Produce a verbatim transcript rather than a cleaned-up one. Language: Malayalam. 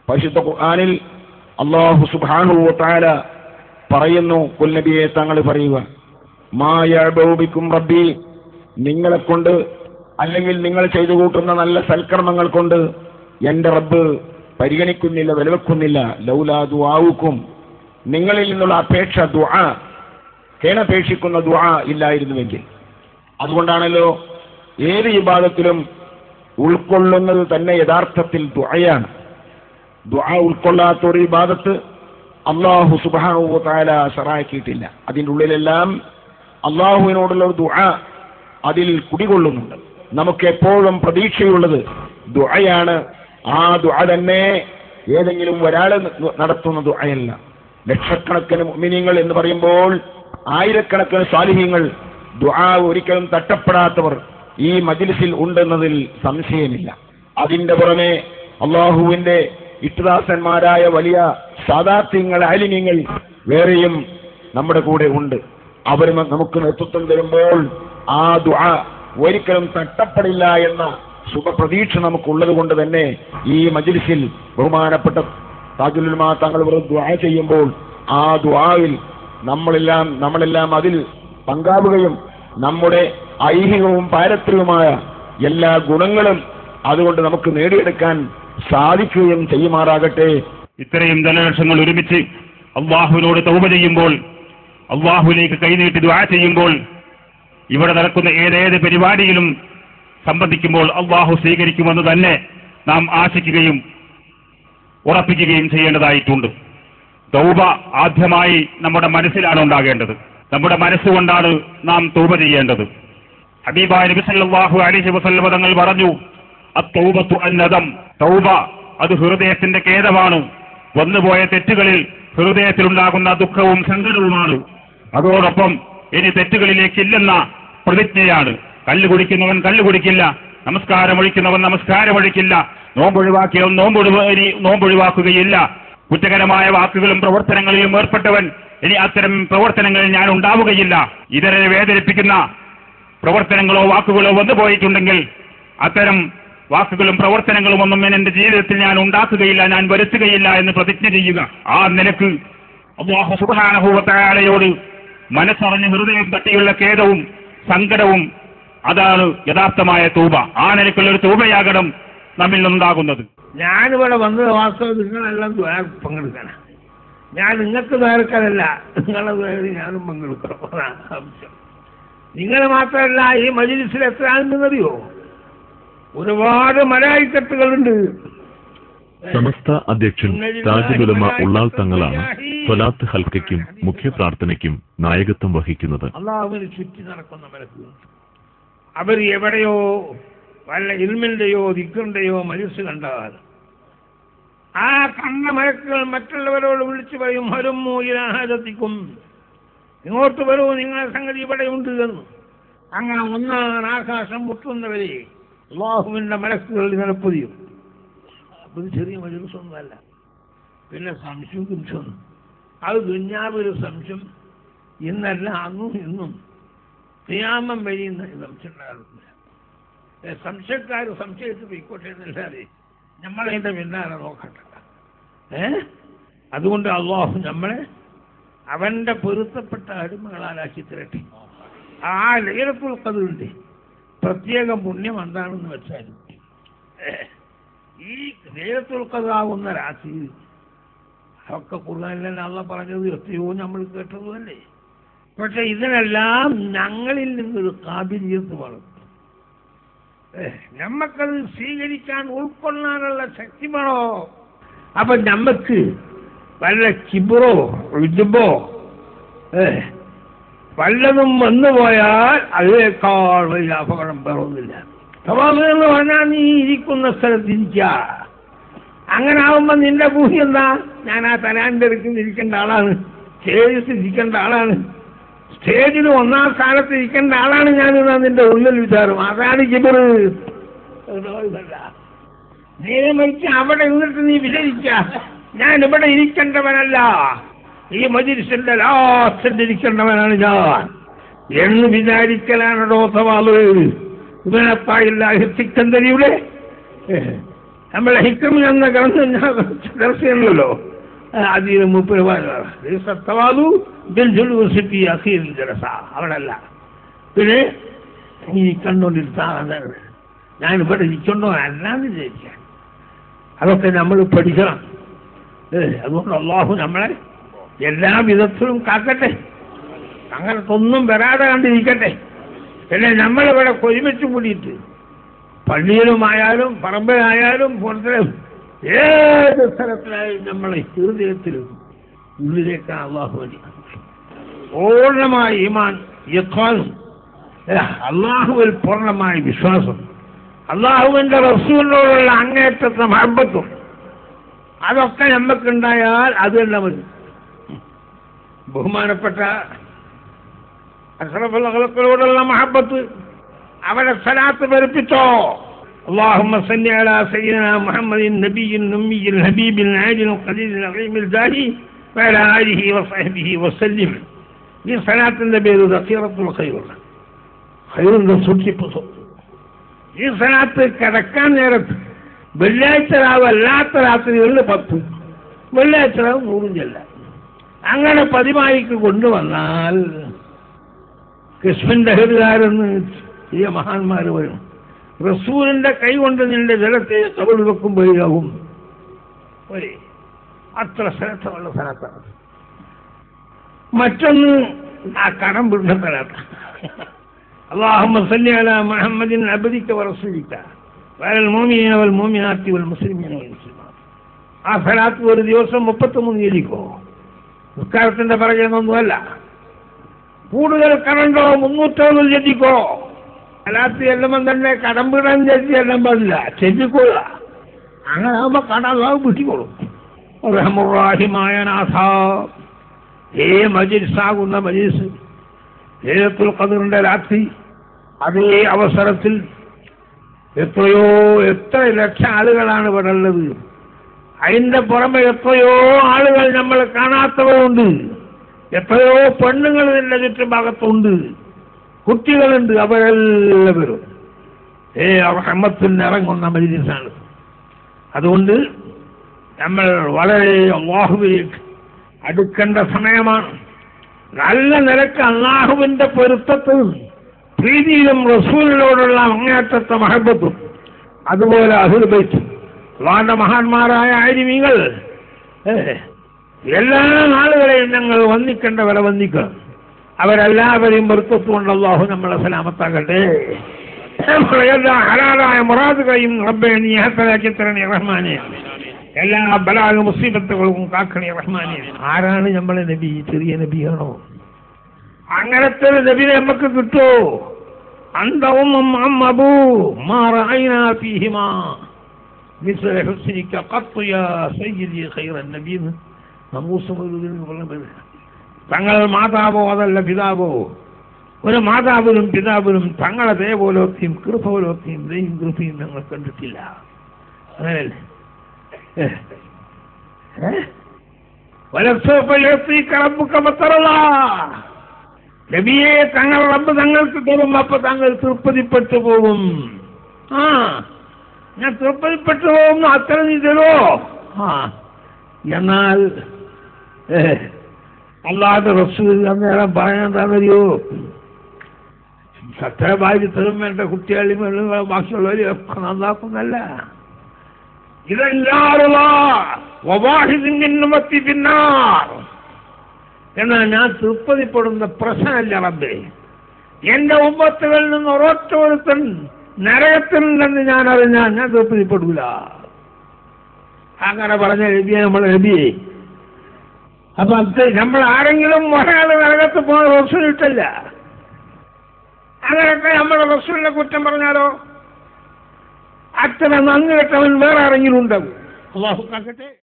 പരിശുദ്ധ ഖുർആനിൽ അല്ലാഹു സുബ്ഹാനഹു വ തആല പറയുന്നു, ഖുൽ നബിയെ തങ്ങൾ പറയുക, മാ യഅബഉ ബിക്കും റബ്ബി, നിങ്ങളെ കൊണ്ട് അല്ലെങ്കിൽ നിങ്ങൾ ചെയ്തു കൂട്ടുന്ന നല്ല സൽക്കർമ്മങ്ങൾ കൊണ്ട് എന്റെ റബ്ബ് പരിഗണിക്കുന്നില്ല, വിലവെക്കുന്നില്ല. ലൗലാ ദുആഉക്കും, നിങ്ങളിൽ നിന്നുള്ള അപേക്ഷ, ദുആ, കേണപേക്ഷിക്കുന്ന ദുആ ഇല്ലായിരുന്നുവെങ്കിൽ. അതുകൊണ്ടാണല്ലോ ഏത് ഇബാദത്തിലും ഉൾക്കൊള്ളുന്നത് തന്നെ യഥാർത്ഥത്തിൽ ദുആയാണ്. ദുആ ഉൾക്കൊള്ളാത്ത ഒരു ഇബാദത്ത് അല്ലാഹു സുബ്ഹാനഹു വ തആല ശറഅക്കിയിട്ടില്ല. അതിൻ്റെ ഉള്ളിലെല്ലാം അല്ലാഹുവിനോടുള്ള ഒരു ദുആ അതിൽ കുടികൊള്ളുന്നുണ്ട്. നമുക്ക് എപ്പോഴും പ്രതീക്ഷയുള്ളത് ദുആയാണ്. ആ ദുആ തന്നെ ഏതെങ്കിലും ഒരാൾ നടത്തുന്ന ദുആയല്ല. ലക്ഷക്കണക്കിന് മുഅ്മിനീങ്ങൾ എന്ന് പറയുമ്പോൾ ആയിരക്കണക്കിന് സാലിഹീങ്ങൾ, ദുആ ഒരിക്കലും തട്ടപ്പെടാത്തവർ ഈ മജ്ലിസിൽ ഉണ്ടെന്നതിൽ സംശയമില്ല. അതിന്റെ പുറമെ അല്ലാഹുവിന്റെ ഇഷ്ടദാസന്മാരായ വലിയ സാദാത്യങ്ങൾ, ആലിമീങ്ങൾ വേറെയും നമ്മുടെ കൂടെ ഉണ്ട്. അവർ നമുക്ക് നേതൃത്വം തരുമ്പോൾ ആ ദുആ ഒരിക്കലും തട്ടപ്പെടില്ല എന്ന ശുഭപ്രതീക്ഷ നമുക്കുള്ളത് കൊണ്ട് തന്നെ ഈ മജ്ലിസിൽ ബഹുമാനപ്പെട്ട താജുൽ ഉലമാ തങ്ങൾ ദുആ ചെയ്യുമ്പോൾ ആ ദുആയിൽ നമ്മളെല്ലാം നമ്മളെല്ലാം അതിൽ പങ്കാവുകയും നമ്മുടെ ഐഹികവും പാരത്രികവുമായ എല്ലാ ഗുണങ്ങളും അതുകൊണ്ട് നമുക്ക് നേടിയെടുക്കാൻ സാധിക്കുകയും ചെയ്യുമാറാകട്ടെ. ഇത്രയും ജനലക്ഷങ്ങൾ ഒരുമിച്ച് അള്ളാഹുവിനോട് തൗബ ചെയ്യുമ്പോൾ, അള്ളാഹുവിലേക്ക് കൈനീട്ടി ദുആ ചെയ്യുമ്പോൾ, ഇവിടെ നടക്കുന്ന ഏതേത് പരിപാടിയിലും സംബന്ധിക്കുമ്പോൾ അള്ളാഹു സ്വീകരിക്കുമെന്ന് തന്നെ നാം ആശിക്കുകയും ഉറപ്പിക്കുകയും ചെയ്യേണ്ടതായിട്ടുണ്ട്. തൗബ ആദ്യമായി നമ്മുടെ മനസ്സിലാണ് ഉണ്ടാകേണ്ടത്. നമ്മുടെ മനസ്സുകൊണ്ടാണ് നാം തൗബ ചെയ്യേണ്ടത്. ഹബീബായ നബി സല്ലല്ലാഹു അലൈഹി വസല്ലം തങ്ങൾ പറഞ്ഞു, അത്തൗബത്തു അന്നദം, തൗബ അത് ഹൃദയത്തിന്റെ ഖേദമാണ്. വന്നുപോയ തെറ്റുകളിൽ ഹൃദയത്തിലുണ്ടാകുന്ന ദുഃഖവും സങ്കടവുമാണ്. അതോടൊപ്പം ഇനി തെറ്റുകളിലേക്കില്ലെന്ന പ്രതിജ്ഞയാണ്. കല്ല് കുടിക്കുന്നവൻ കല്ല് കുടിക്കില്ല, നമസ്കാരം ഒഴിക്കുന്നവൻ നമസ്കാരം ഒഴിക്കില്ല, നോമ്പൊഴിവാക്കിയവൻ നോമ്പൊഴിവ ഇനി നോമ്പൊഴിവാക്കുകയില്ല. കുറ്റകരമായ വാക്കുകളും പ്രവർത്തനങ്ങളിലും ഏർപ്പെട്ടവൻ ഇനി അത്തരം പ്രവർത്തനങ്ങളിൽ ഞാൻ ഉണ്ടാവുകയില്ല. ഇതരെ വേദനിപ്പിക്കുന്ന പ്രവർത്തനങ്ങളോ വാക്കുകളോ വന്നുപോയിട്ടുണ്ടെങ്കിൽ അത്തരം വാക്കുകളും പ്രവർത്തനങ്ങളും ഒന്നും എന്റെ ജീവിതത്തിൽ ഞാൻ ഉണ്ടാക്കുകയില്ല, ഞാൻ വരുത്തുകയില്ല എന്ന് പ്രതിജ്ഞ ചെയ്യുക. ആ നിലക്ക് അല്ലാഹു സുബ്ഹാനഹു വ തആലയോട് മനസ്സറിഞ്ഞ് ഹൃദയം തട്ടിയുള്ള ഖേദവും സങ്കടവും, അതാണ് യഥാർത്ഥമായ തൗബ. ആ നിലക്കുള്ള ഒരു തൗബയാകണം നമ്മിൽ നിന്നുണ്ടാകുന്നത്. ഞാനിവിടെ വന്നത് വാസ്തവം നിങ്ങളെല്ലാം പങ്കെടുക്കാനാണ്. ഞാൻ നിങ്ങൾക്ക് നേർക്കാനല്ല, നിങ്ങളെ നേരി ഞാനും പങ്കെടുക്കണം. ആവശ്യം നിങ്ങൾ മാത്രമല്ല, ഈ മജ്ലിസിൽ എത്ര ആണെന്നറിയോ? ഒരുപാട് മലായിക്കത്തുകളുണ്ട്. സമസ്ത അധ്യക്ഷൻ താജുൽ ഉലമ ഉള്ളാൾ തങ്ങളാണ് സ്വലാത്ത് ഹൽക്കയ്ക്കും മുഖ്യ പ്രാർത്ഥനയ്ക്കും നായകത്വം വഹിക്കുന്നത്. അള്ളാഹുവിന് ചുറ്റി നടക്കുന്ന മലക്കുകൾ, അവർ എവിടെയോ വല്ല ഇൽമിന്റെയോ ദിക്റിന്റെയോ മജ്ലിസ് കണ്ടാൽ ആ കണ്ട മലക്കുകൾ മറ്റുള്ളവരോട് വിളിച്ചു പറയും, ഹരുമ്മു ഇലാ ഹാജത്തിക്കും, ഇങ്ങോട്ട് വരൂ, നിങ്ങളെ സംഗതി ഇവിടെയുണ്ട് എന്ന്. അങ്ങനെ ഒന്നാം ആകാശം മുട്ടുന്നവരെ അല്ലാഹുവിന്റെ മലക്കുകൾ ഇങ്ങനെ പൊതിയും. അത് ചെറിയ മജ്ലിസൊന്നുമല്ല. പിന്നെ സംശയം സംശയം അത് ദുന്യാവിലെ സംശയം, ഇന്നല്ല അന്നും ഇന്നും ഖിയാമം വരെയുന്ന സംശയം ഉണ്ടാകുന്നില്ല. സംശയക്കാർ സംശയത്തിൽ പോയിക്കോട്ടെ എന്നല്ലാതെ നമ്മളതിൻ്റെ പിന്നാലെ നോക്കണ്ട. ഏ അതുകൊണ്ട് അല്ലാഹു നമ്മളെ അവന്റെ പൊരുത്തപ്പെട്ട അടിമകളാലാക്കി തരട്ടെ. ആ ലൈലത്തുൽ ഖദ്റിന്റെ പ്രത്യേക പുണ്യം എന്താണെന്ന് വെച്ചാൽ, ഈ ലൈലത്തുൽ ഖദ്റാകുന്ന രാത്രി ഒക്കെ ഖുർആനിൽ അല്ലാഹു പറഞ്ഞത് എത്രയോ നമ്മൾ കേട്ടതുമല്ലേ. പക്ഷെ ഇതിനെല്ലാം ഞങ്ങളിൽ നിന്നൊരു കാബിലിയത്ത് വളർന്നു. നമ്മക്കത് സ്വീകരിക്കാൻ ഉൾക്കൊള്ളാനുള്ള ശക്തി വേണോ? അപ്പൊ നമ്മക്ക് വല്ല കിബറോ ഉജുബോ വല്ലതും വന്നുപോയാൽ അതിനേക്കാൾ വലിയ അപകടം വേറൊന്നുമില്ല. തവാദ് എന്ന് പറഞ്ഞാൽ നീ ഇരിക്കുന്ന സ്ഥലത്തിരിക്കുക. അങ്ങനെ ആവുമ്പോ നിന്റെ ഭൂമി എന്താ? ഞാൻ ആ തലാന്റെ അടുത്ത് ഇരിക്കേണ്ട ആളാണ്, സ്റ്റേജിൽ ഇരിക്കേണ്ട ആളാണ്, സ്റ്റേജിൽ ഒന്നാം സ്ഥാനത്ത് ഇരിക്കേണ്ട ആളാണ് ഞാനെന്നാ നിന്റെ ഉള്ളിൽ വിചാരം. അതാണ് കിബറ്. നേരെ മറിച്ച് അവിടെ നിന്നിട്ട് നീ വിചാരിക്ക, ഞാൻ ഇവിടെ ഇരിക്കേണ്ടവനല്ല, ഈ മജ്ലിസിന്റെ ലാസ്റ്റിൽ ഇരിക്കേണ്ടവനാണ് ഞാൻ എന്ന് വിചാരിക്കലാണോ തവാദ്? ഇവനെപ്പായില്ല ചിക്കന്തരിയുടെ നമ്മളെ ഹിക്കം എന്ന ഗ്രന്ഥം ഞാൻ ദർശ ചെയ്യുന്നല്ലോ, അതിന് മുപ്പത് സത്തവാദു യൂണിവേഴ്സിറ്റി അസീൽ ജലസ അവിടെ അല്ല. പിന്നെ ഈ കണ്ടുകൊണ്ടിരുത്താൻ ഞാൻ ഇവിടെ ഇരിക്കണ്ടോ അല്ലാന്ന് ചോദിക്കാൻ, അതൊക്കെ നമ്മൾ പഠിക്കണം. അതുകൊണ്ട് അല്ലാഹു നമ്മളെ എല്ലാ വിധത്തിലും കാക്കട്ടെ, അങ്ങനത്തെ ഒന്നും വരാതെ കണ്ടിരിക്കട്ടെ. പിന്നെ നമ്മളിവിടെ ഒരുമിച്ച് കൂടിയിട്ട് പള്ളിയിലുമായാലും പറമ്പിലായാലും പുറത്തിലും ഏത് സ്ഥലത്തിലായാലും നമ്മളെ ഹൃദയത്തിലും ഉള്ളിലേക്കാണ് അള്ളാഹു വേണ്ടി പൂർണ്ണമായ ഈമാൻ യഖീനും അള്ളാഹുവിൽ പൂർണ്ണമായ വിശ്വാസം, അള്ളാഹുവിന്റെ റസൂലിനോടുള്ള അങ്ങേറ്റത്തെ മഹബത്തും അതൊക്കെ നമുക്കുണ്ടായാൽ അത് തന്നെ മതി. ബഹുമാനപ്പെട്ട അഷ്റഫുൽ ഖൽഖിനോടുള്ള മഹബത്ത് അവരെ സലാത്ത് പെരുപ്പിച്ചോ. اللهم صل على سيدنا محمد النبي الأمي الحبيب العاجل القليل العظيم الداعي وعلى آله وصحبه وسلم. ഈ സലാത്തിന്റെ പേര് ദഖീറത്തുൽ ഖൈർ, ഖൈറിന്റെ സൂക്ഷിപ്പ്. ഈ സലാത്ത് കിടക്കാൻ നേരത്ത് വെള്ളിയാഴ്ച രാവ് അല്ലാത്ത രാത്രികളിൽ പത്ത്, വെള്ളിയാഴ്ച രാവ് നൂറും ചെല്ല. അങ്ങനെ പതിവായിക്ക് കൊണ്ടുവന്നാൽ കശ്മിന്റെ ഹരിതാരെന്ന് ഈ മഹാന്മാർ വരും. റസൂലിന്റെ കൈ കൊണ്ട് നിന്റെ ജലത്തെ കബൾ വെക്കുമ്പോഴാവും ഒരേ അത്ര ശ്രദ്ധമുള്ള സ്ഥലത്താണ്. മറ്റൊന്ന് ആ കടം വിടുന്ന സ്ഥലത്താണ്. അല്ലാഹുമ്മ സല്ലി അലാ മുഹമ്മദിൻ അബ്ദിക വറസൂലിക വഅലൽ മുഅ്മിനീന വൽ മുഅ്മിനാത്തി വൽ മുസ്ലിമീന വൽ മുസ്ലിമാത്ത്. ആ സലാത്ത് ഒരു ദിവസം മുപ്പത്തിമൂന്ന് ചൊല്ലിക്കോ. നിസ്കാരത്തിന്റെ പറയുന്നൊന്നുമല്ല. കൂടുതൽ കടണ്ടോ മുന്നൂറ്റൊന്ന് ചൊല്ലിക്കോ. സലാത്ത് ചെല്ലുമ്പം തന്നെ കടം വിടാൻ ചെല്ലി എല്ലാം പാടില്ല, ചെല്ലിക്കൊള്ളുക. അങ്ങനെ ആകുമ്പോ കടം വിട്ടിക്കോളും. റഹ്മുറാഹിമായ നാഥ, ഏ മജ്ലിസാകുന്ന മജ്ലിസ് ലൈലത്തുൽ ഖദ്റിന്റെ രാത്രി അതേ അവസരത്തിൽ എത്രയോ എത്ര ലക്ഷം ആളുകളാണ് ഇവിടെ ഉള്ളത്. അതിന്റെ പുറമെ എത്രയോ ആളുകൾ നമ്മൾ കാണാത്തവരുണ്ട്. എത്രയോ പെണ്ണുങ്ങൾ ഇതിന്റെ ചുറ്റുഭാഗത്തുണ്ട്, കുട്ടികളുണ്ട്. അവരെല്ലാവരും ഏ റഹ്മത്തിന് ഇറങ്ങുന്ന മജ്ലിസാണ്. അതുകൊണ്ട് നമ്മൾ വളരെ അല്ലാഹുവിലേക്ക് അടുക്കേണ്ട സമയമാണ്. നല്ല നിലക്ക് അല്ലാഹുവിന്റെ പൊരുത്തത്തിലും പ്രീതിയിലും റസൂലിനോടുള്ള അങ്ങേറ്റത്തെ മഹബത്തും അതുപോലെ അഹ്ലു ബൈത്ത് അല്ലാഹുവിന്റെ മഹാന്മാരായ ആലിമീങ്ങൾ എല്ലാ ആളുകളെയും ഞങ്ങൾ വന്ദിക്കേണ്ടവരെ വന്ദിക്കണം. അവരെല്ലാവരെയും പൊരുത്തത്തുകൊണ്ട് അല്ലാഹു നമ്മളെ സലാമത്താകട്ടെ. എല്ലാ ഹലാലായ മുറാദുകളെയും റബ്ബേ നീ ഹസനാക്കി തരണേ റഹ്മാനെ. എല്ലാ ബലാഗ മുസീബത്തുകളും കാക്കണേ റഹ്മാനെ. ആരാണ് നമ്മളെ നബി? ചെറിയ നബിയാണോ? അങ്ങനത്തെ ഒരു നബിനെ നമുക്ക് കിട്ടുമോ? അന്തവും അമ്മബൂ മാറഅയ്നാ ഫീഹിമാ മിസ്ല ഹുസ്നിക ഖത്ത് യാ സയ്യിദി ഖൈറൻ നബി. തങ്ങൾ മാതാവോ അതല്ല പിതാവോ? ഒരു മാതാവിനും പിതാവിനും തങ്ങളെ ദയപോലത്തെയും കൃപപോലത്തെയും ദയും കൃപയും ഞങ്ങൾ കണ്ടിട്ടില്ല. അങ്ങനെയല്ലേ? നബിയെ തങ്ങൾ റബ്ബ് തങ്ങൾക്ക് തരും, അപ്പൊ തങ്ങൾ തൃപ്തിപ്പെട്ടു പോകും. ആ ഞാൻ തൃപ്തിപ്പെട്ടു പോകുന്നു, അത്ര നീ തരുമോ? ആ എന്നാൽ അല്ലാതെ റസൂൽ അന്നേരം പറയാൻ സത്രഭാര്യ തരും വേണ്ട കുട്ടികളി ബാക്കിയുള്ളവരെ ഒക്കെ നന്നാക്കുന്നല്ല. ഇതെല്ലാറുള്ള എന്നാൽ ഞാൻ തൃപ്തിപ്പെടുന്ന പ്രശ്നമല്ല റബ്ബേ. എന്റെ ഉമ്മത്തുകളിൽ നിന്ന് ഒരൊറ്റ ഒരുത്തൻ നരകത്തിലുണ്ടെന്ന് ഞാൻ അറിഞ്ഞാൽ ഞാൻ തൃപ്തിപ്പെടൂല. അങ്ങനെ പറഞ്ഞ നബിയെ നമ്മളെ നബിയെ. അപ്പൊ അത് നമ്മൾ ആരെങ്കിലും ഒരാൾ നരകത്ത് പോകാൻ റസൂൽ ഇട്ടല്ല. അങ്ങനെയൊക്കെ നമ്മുടെ റസൂലിനെ കുറ്റം പറഞ്ഞാലോ? അത്ര നന്ദി കെട്ടവൻ വേറെ ആരെങ്കിലും ഉണ്ടാവും. അല്ലാഹു കാക്കട്ടെ.